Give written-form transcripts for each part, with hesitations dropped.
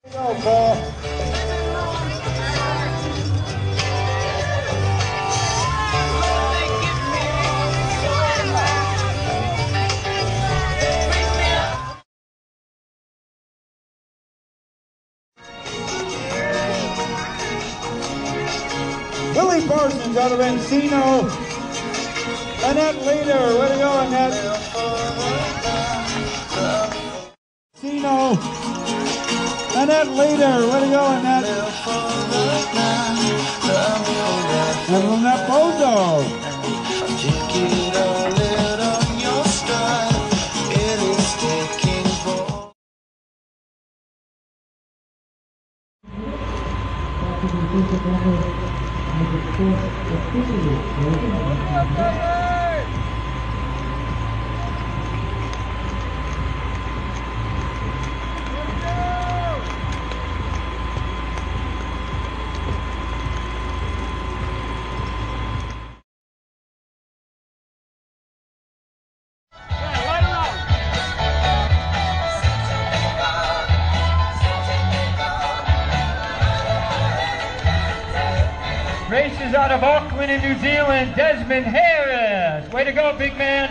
Go, Paul. Billy Parsons out of Encino. Annette Leader, way to go, Annette. Encino. Annette Leader, way to go, Annette. And Lynette Bozo. Races out of Auckland in New Zealand, Desmond Harris. Way to go, big man.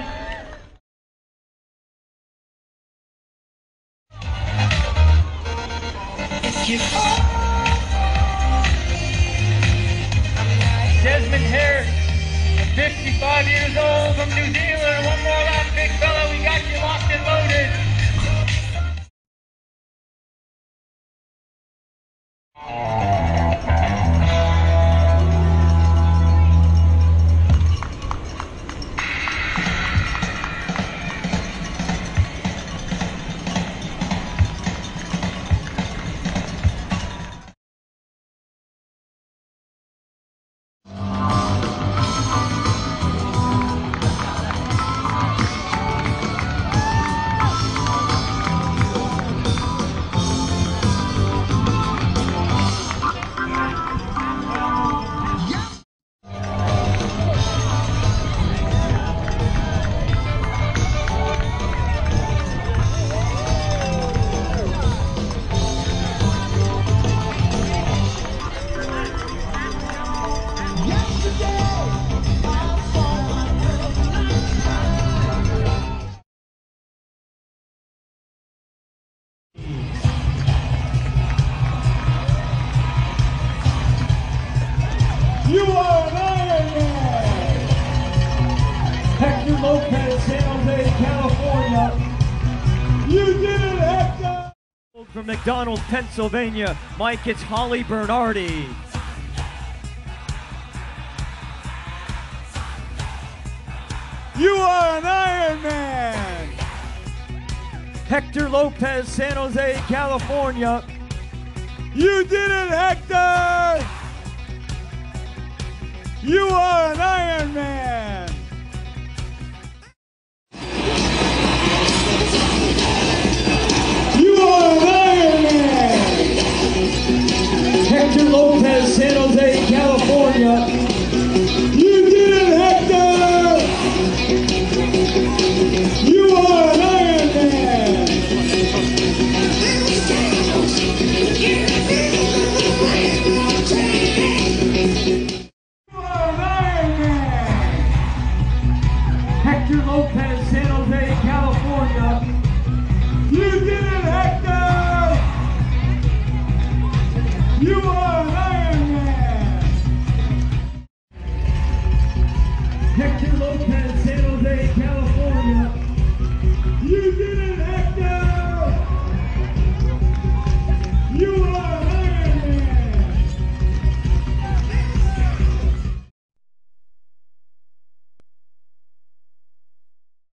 Desmond Harris, 55 years old from New Zealand. One more lap, big fella. We got you locked and loaded. You are an Ironman! Hector Lopez, San Jose, California. You did it, Hector! From McDonald, Pennsylvania, Mike, it's Holly Bernardi. You are an Ironman! Hector Lopez, San Jose, California. You did it, Hector! You are an Ironman! You are an Ironman! Hector Lopez, San Jose, California. You did it, Hector! You are an Ironman! Hector Lopez, San Jose, California. You did it, Hector! You are